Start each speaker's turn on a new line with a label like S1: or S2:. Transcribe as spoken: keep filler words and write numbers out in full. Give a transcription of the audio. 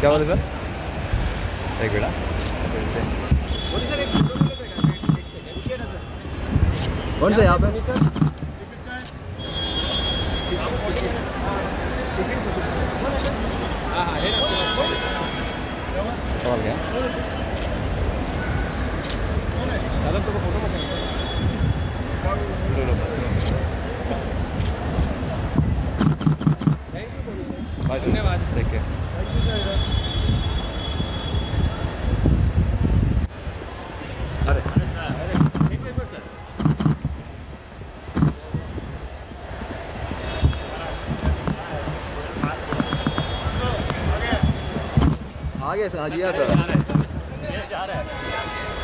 S1: क्या बोले सर? एक बेटा कौन सा यहाँ पे? और क्या? धन्यवाद। देख के अरे आगे से आ गया सर।